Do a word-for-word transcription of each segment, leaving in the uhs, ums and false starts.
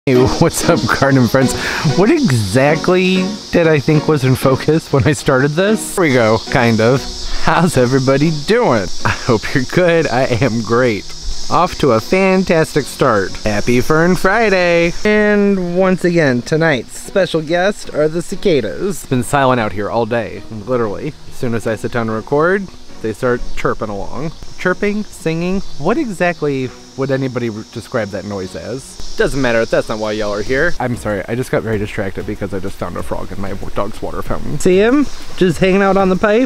Hey, what's up, garden friends? What exactly did I think was in focus when I started this? Here we go, kind of. How's everybody doing? I hope you're good. I am great. Off to a fantastic start. Happy Fern Friday! And once again, tonight's special guest are the cicadas. It's been silent out here all day, literally. As soon as I sit down to record, they start chirping along. Chirping, singing, what exactly would anybody describe that noise as? Doesn't matter, that's not why y'all are here. I'm sorry, I just got very distracted because I just found a frog in my dog's water fountain. See him? Just hanging out on the pipe?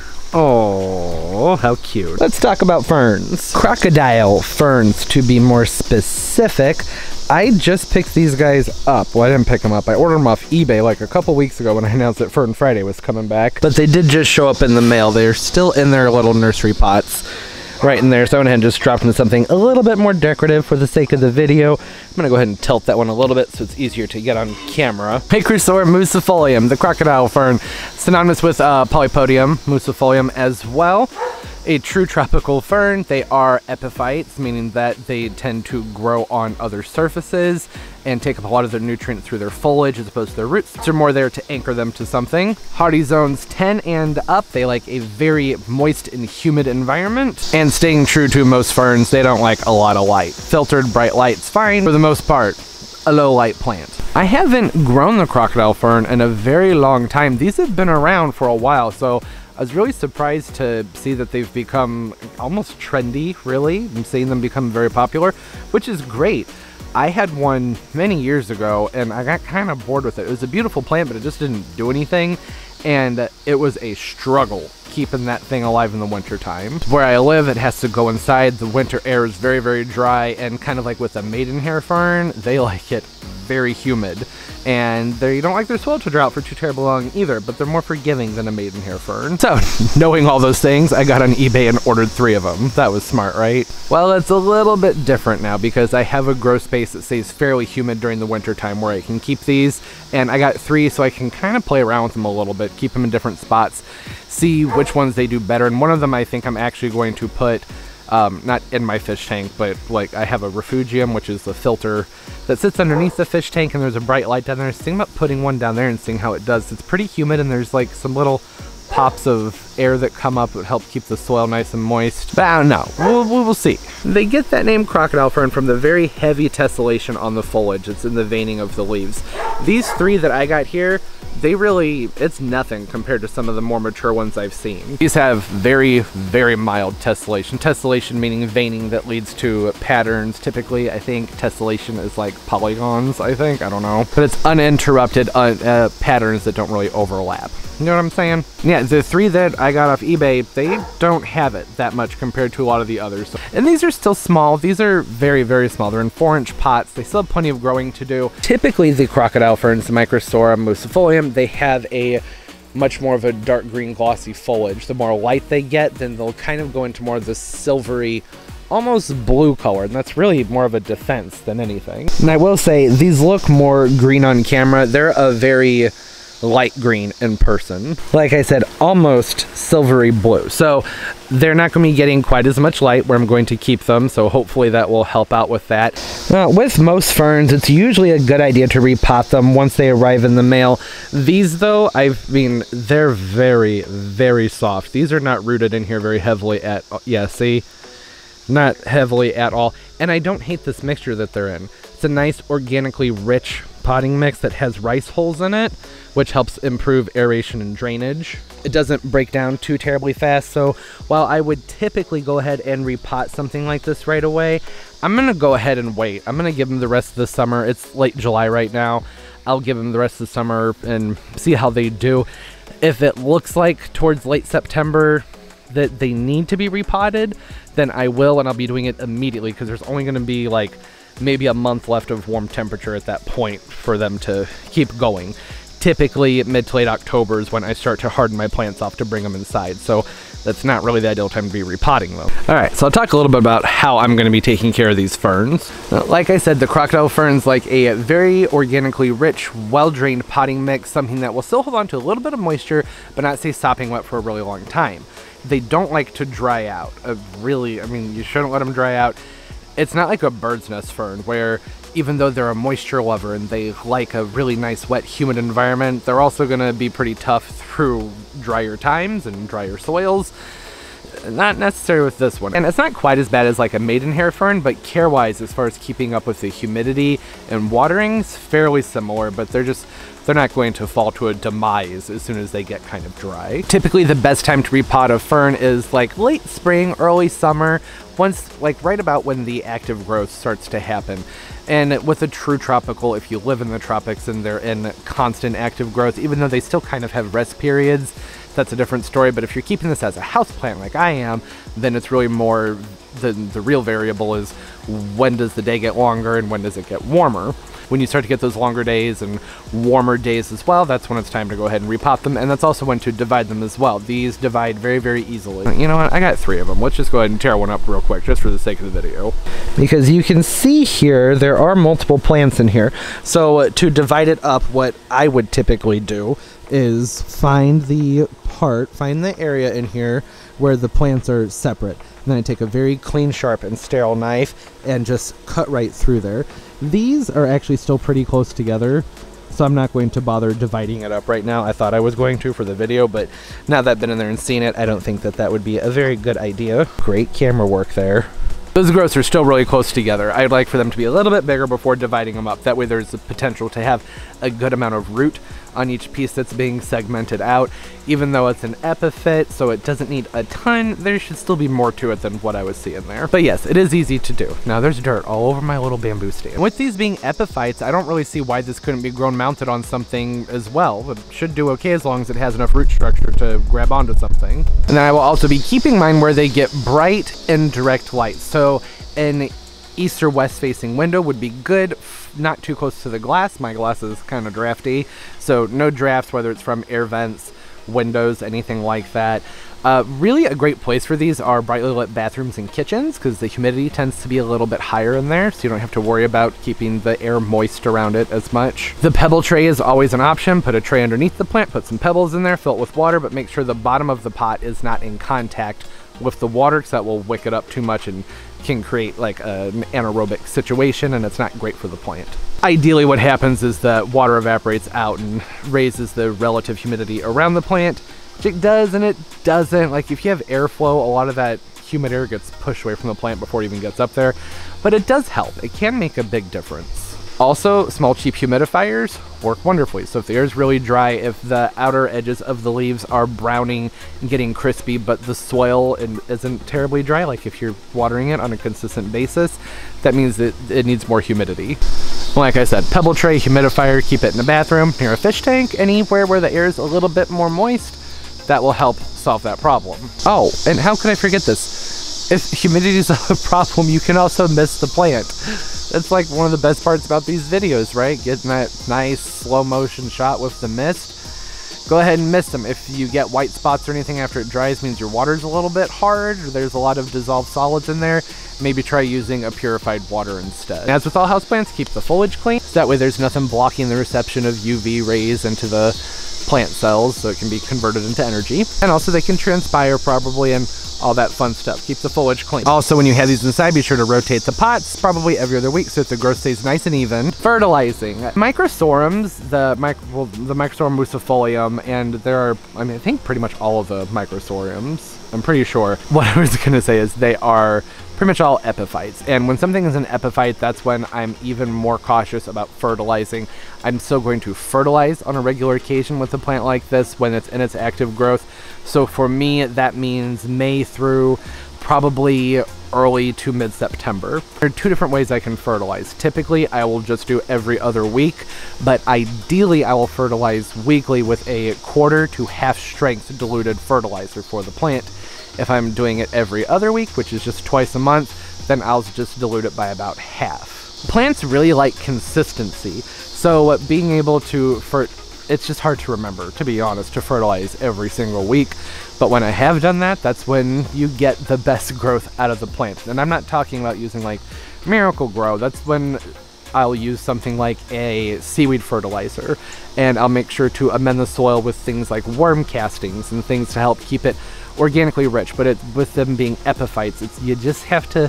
Oh, how cute. Let's talk about ferns. Crocodile ferns, to be more specific. I just picked these guys up. Well, I didn't pick them up. I ordered them off eBay like a couple weeks ago when I announced that Fern Friday was coming back. But they did just show up in the mail. They're still in their little nursery pots right in there. So I went ahead and just dropped into something a little bit more decorative for the sake of the video. I'm gonna go ahead and tilt that one a little bit so it's easier to get on camera. Microsorum musifolium, the crocodile fern, synonymous with uh, polypodium, musifolium as well. A true tropical fern. They are epiphytes, meaning that they tend to grow on other surfaces and take up a lot of their nutrient through their foliage as opposed to their roots. They're more there to anchor them to something. Hardy zones ten and up. They like a very moist and humid environment. And staying true to most ferns, they don't like a lot of light. Filtered bright light's fine for the most part. A low light plant. I haven't grown the crocodile fern in a very long time. These have been around for a while, so I was really surprised to see that they've become almost trendy, really. I'm seeing them become very popular, which is great. I had one many years ago and I got kind of bored with it. It was a beautiful plant, but it just didn't do anything. And it was a struggle keeping that thing alive in the winter time. Where I live, it has to go inside. The winter air is very, very dry, and kind of like with a maidenhair fern, they like it very humid. And they don't like their soil to drought for too terribly long either, but they're more forgiving than a maidenhair fern. So, knowing all those things, I got on eBay and ordered three of them. That was smart, right? Well, it's a little bit different now because I have a grow space that stays fairly humid during the winter time where I can keep these, and I got three so I can kind of play around with them a little bit, keep them in different spots, see which ones they do better. And one of them I think I'm actually going to put Um, not in my fish tank, but like I have a refugium, which is the filter that sits underneath the fish tank, and there's a bright light down there. I was thinking about putting one down there and seeing how it does. It's pretty humid, and there's like some little pops of air that come up that help keep the soil nice and moist. But I don't know. We'll, we will see. They get that name crocodile fern from the very heavy tessellation on the foliage. It's in the veining of the leaves. These three that I got here, they really, it's nothing compared to some of the more mature ones I've seen. These have very, very mild tessellation. Tessellation meaning veining that leads to patterns. Typically, I think tessellation is like polygons, I think. I don't know. But it's uninterrupted uh, uh, patterns that don't really overlap. You know what I'm saying? Yeah, the three that I got off eBay, they don't have it that much compared to a lot of the others. And these are still small. These are very, very small. They're in four inch pots. They still have plenty of growing to do. Typically, the crocodile ferns, the Microsorum musifolium, they have a much more of a dark green glossy foliage. The more light they get, then they'll kind of go into more of this silvery, almost blue color, and that's really more of a defense than anything. And I will say, these look more green on camera. They're a very light green in person. Like I said, almost silvery blue. So they're not going to be getting quite as much light where I'm going to keep them, so hopefully that will help out with that. Now, with most ferns, it's usually a good idea to repot them once they arrive in the mail. These though, I mean, they're very, very soft. These are not rooted in here very heavily at, yeah, see? Not heavily at all. And I don't hate this mixture that they're in. It's a nice organically rich potting mix that has rice hulls in it, which helps improve aeration and drainage. It doesn't break down too terribly fast, so while I would typically go ahead and repot something like this right away, I'm gonna go ahead and wait. I'm gonna give them the rest of the summer. It's late July right now. I'll give them the rest of the summer and see how they do. If it looks like towards late September that they need to be repotted, then I will, and I'll be doing it immediately because there's only gonna be like maybe a month left of warm temperature at that point for them to keep going. Typically mid to late October is when I start to harden my plants off to bring them inside, so that's not really the ideal time to be repotting them. Alright, so I'll talk a little bit about how I'm going to be taking care of these ferns. Now, like I said, the crocodile ferns like a very organically rich, well-drained potting mix, something that will still hold on to a little bit of moisture, but not stay sopping wet for a really long time. They don't like to dry out. Uh, really, I mean, you shouldn't let them dry out. It's not like a bird's nest fern where even though they're a moisture lover and they like a really nice, wet, humid environment, they're also going to be pretty tough through drier times and drier soils. Not necessarily with this one. And it's not quite as bad as like a maidenhair fern, but care-wise, as far as keeping up with the humidity and watering, it's fairly similar, but they're just, they're not going to fall to a demise as soon as they get kind of dry. Typically, the best time to repot a fern is like late spring, early summer, once, like right about when the active growth starts to happen. And with a true tropical, if you live in the tropics and they're in constant active growth, even though they still kind of have rest periods, that's a different story. But if you're keeping this as a houseplant like I am, then it's really more, the, the real variable is when does the day get longer and when does it get warmer. When you start to get those longer days and warmer days as well, that's when it's time to go ahead and repot them, and that's also when to divide them as well. These divide very, very easily. You know what, I got three of them. Let's just go ahead and tear one up real quick, just for the sake of the video. Because you can see here, there are multiple plants in here. So uh, to divide it up, what I would typically do is find the part, find the area in here where the plants are separate. And then I take a very clean, sharp, and sterile knife and just cut right through there. These are actually still pretty close together, so I'm not going to bother dividing it up right now. I thought I was going to for the video, but now that I've been in there and seen it, I don't think that that would be a very good idea. Great camera work there. Those growths are still really close together. I'd like for them to be a little bit bigger before dividing them up. That way there's the potential to have a good amount of root on each piece that's being segmented out. Even though it's an epiphyte, so it doesn't need a ton, there should still be more to it than what I was seeing there. But yes, it is easy to do. Now there's dirt all over my little bamboo stand. With these being epiphytes, I don't really see why this couldn't be grown mounted on something as well. It should do okay as long as it has enough root structure to grab onto something. And then I will also be keeping mine where they get bright and direct light. So an east or west facing window would be good, not too close to the glass. My glass is kind of drafty, so no drafts, whether it's from air vents, windows, anything like that. Uh, really a great place for these are brightly lit bathrooms and kitchens, because the humidity tends to be a little bit higher in there, so you don't have to worry about keeping the air moist around it as much. The pebble tray is always an option. Put a tray underneath the plant, put some pebbles in there, fill it with water, but make sure the bottom of the pot is not in contact with the water, because that will wick it up too much and can create like an anaerobic situation, and it's not great for the plant. Ideally, what happens is that water evaporates out and raises the relative humidity around the plant, which it does and it doesn't. Like if you have airflow, a lot of that humid air gets pushed away from the plant before it even gets up there, but it does help. It can make a big difference. Also, small cheap humidifiers work wonderfully. So if the air is really dry, if the outer edges of the leaves are browning and getting crispy, but the soil isn't terribly dry, like if you're watering it on a consistent basis, that means that it needs more humidity. Like I said, pebble tray, humidifier, keep it in the bathroom, near a fish tank, anywhere where the air is a little bit more moist. That will help solve that problem. Oh, and how could I forget this? If humidity is a problem, you can also mist the plant. That's like one of the best parts about these videos, right? Getting that nice slow motion shot with the mist. Go ahead and mist them. If you get white spots or anything after it dries, means your water's a little bit hard, or there's a lot of dissolved solids in there. Maybe try using a purified water instead. And as with all houseplants, keep the foliage clean, so that way there's nothing blocking the reception of U V rays into the plant cells, so it can be converted into energy. And also they can transpire probably and all that fun stuff. Keep the foliage clean. Also, when you have these inside, be sure to rotate the pots probably every other week so that the growth stays nice and even. Fertilizing. Microsorums, the, micro, well, the Microsorum musifolium, and there are, I mean, I think pretty much all of the Microsorums, I'm pretty sure. What I was gonna say is they are pretty much all epiphytes, and when something is an epiphyte, that's when I'm even more cautious about fertilizing. I'm still going to fertilize on a regular occasion with a plant like this when it's in its active growth. So for me, that means May through probably early to mid-September. There are two different ways I can fertilize. Typically, I will just do every other week, but ideally I will fertilize weekly with a quarter to half strength diluted fertilizer for the plant. If I'm doing it every other week, which is just twice a month, then I'll just dilute it by about half. Plants really like consistency, so being able to, fer it's just hard to remember, to be honest, to fertilize every single week. But when I have done that, that's when you get the best growth out of the plant. And I'm not talking about using like Miracle Grow. That's when I'll use something like a seaweed fertilizer, and I'll make sure to amend the soil with things like worm castings and things to help keep it organically rich. But it, with them being epiphytes, it's, you just have to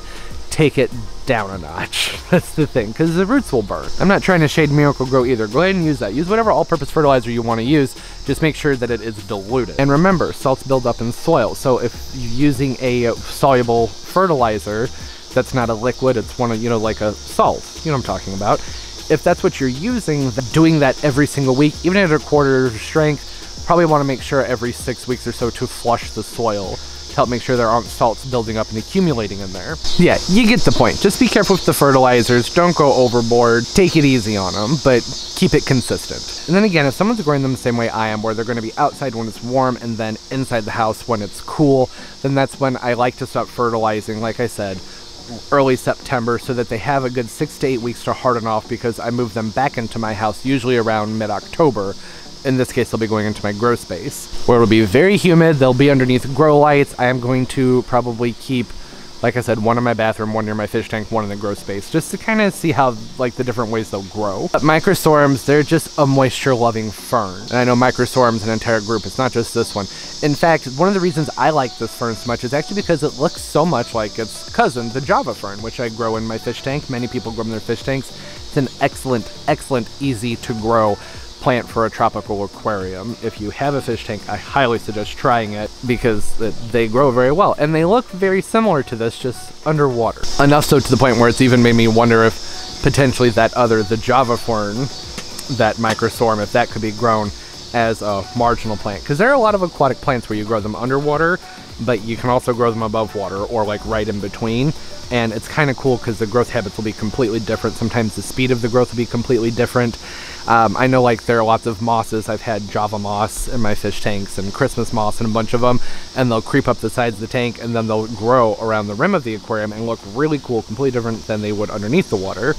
take it down a notch. That's the thing, because the roots will burn. I'm not trying to shade Miracle-Gro either. Go ahead and use that. Use whatever all-purpose fertilizer you want to use. Just make sure that it is diluted. And remember, salts build up in soil. So if you're using a soluble fertilizer that's not a liquid, it's one of, you know, like a salt, you know what I'm talking about. If that's what you're using, doing that every single week, even at a quarter strength, probably want to make sure every six weeks or so to flush the soil to help make sure there aren't salts building up and accumulating in there. Yeah, you get the point. Just be careful with the fertilizers. Don't go overboard. Take it easy on them, but keep it consistent. And then again, if someone's growing them the same way I am, where they're going to be outside when it's warm and then inside the house when it's cool, then that's when I like to stop fertilizing, like I said, early September, so that they have a good six to eight weeks to harden off, because I move them back into my house usually around mid-October. In this case, they'll be going into my grow space, where it'll be very humid. They'll be underneath grow lights. I am going to probably keep, like I said, one in my bathroom, one near my fish tank, one in the grow space, just to kind of see how, like, the different ways they'll grow. But Microsorums, they're just a moisture-loving fern. And I know Microsorum's an entire group. It's not just this one. In fact, one of the reasons I like this fern so much is actually because it looks so much like its cousin, the Java fern, which I grow in my fish tank. Many people grow in their fish tanks. It's an excellent, excellent, easy to grow plant for a tropical aquarium. If you have a fish tank, I highly suggest trying it, because they grow very well and they look very similar to this, just underwater. Enough so to the point where it's even made me wonder if potentially that other, the Java fern, that Microsorum, if that could be grown as a marginal plant, because there are a lot of aquatic plants where you grow them underwater, but you can also grow them above water or like right in between. And it's kind of cool because the growth habits will be completely different. Sometimes the speed of the growth will be completely different. Um, I know, like, there are lots of mosses. I've had Java moss in my fish tanks and Christmas moss and a bunch of them, and they'll creep up the sides of the tank and then they'll grow around the rim of the aquarium and look really cool, completely different than they would underneath the water.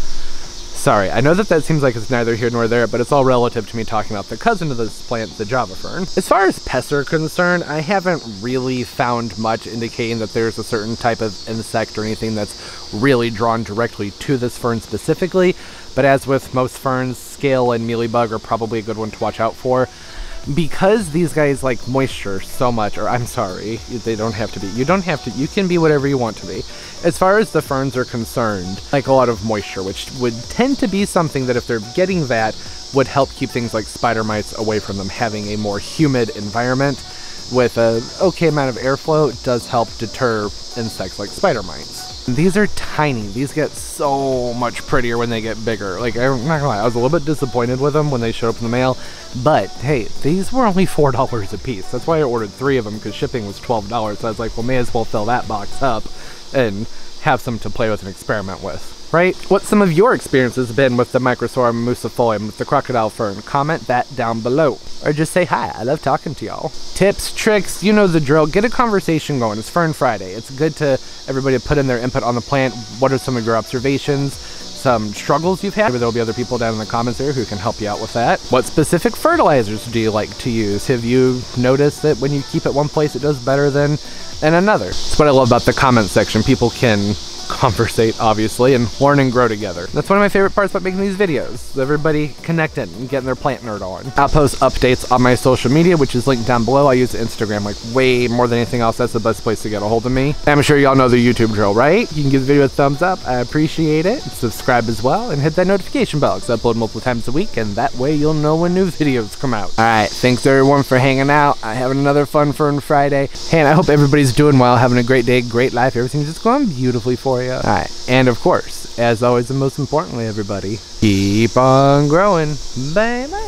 Sorry, I know that that seems like it's neither here nor there, but it's all relative to me talking about the cousin of this plant, the Java fern. As far as pests are concerned, I haven't really found much indicating that there's a certain type of insect or anything that's really drawn directly to this fern specifically, but as with most ferns, scale and mealybug are probably a good one to watch out for. Because these guys like moisture so much, or I'm sorry, they don't have to be. You don't have to, you can be whatever you want to be. As far as the ferns are concerned, like a lot of moisture, which would tend to be something that if they're getting that, would help keep things like spider mites away from them. Having a more humid environment with a okay amount of airflow does help deter insects like spider mites. These are tiny. These get so much prettier when they get bigger. Like, I'm not gonna lie, I was a little bit disappointed with them when they showed up in the mail, but hey, these were only four dollars a piece. That's why I ordered three of them, because shipping was twelve dollars. So I was like, well, may as well fill that box up and have some to play with and experiment with, right? What's some of your experiences been with the Microsorum musifolium, with the crocodile fern? Comment that down below. Or just say hi, I love talking to y'all. Tips, tricks, you know the drill. Get a conversation going. It's Fern Friday. It's good to everybody put in their input on the plant. What are some of your observations? Some struggles you've had? Maybe there'll be other people down in the comments there who can help you out with that. What specific fertilizers do you like to use? Have you noticed that when you keep it one place, it does better than in another? That's what I love about the comment section. People can conversate, obviously, and learn and grow together. That's one of my favorite parts about making these videos. Everybody connecting and getting their plant nerd on. I'll post updates on my social media, which is linked down below. I use Instagram like way more than anything else. That's the best place to get a hold of me. I'm sure y'all know the YouTube drill, right? You can give the video a thumbs up. I appreciate it. Subscribe as well, and hit that notification bell, because I upload multiple times a week, and that way you'll know when new videos come out. Alright, thanks everyone for hanging out. I'm having another fun Fern Friday. Hey, and I hope everybody's doing well, having a great day, great life. Everything's just going beautifully for you. Alright, and of course, as always and most importantly, everybody, keep on growing. Bye bye.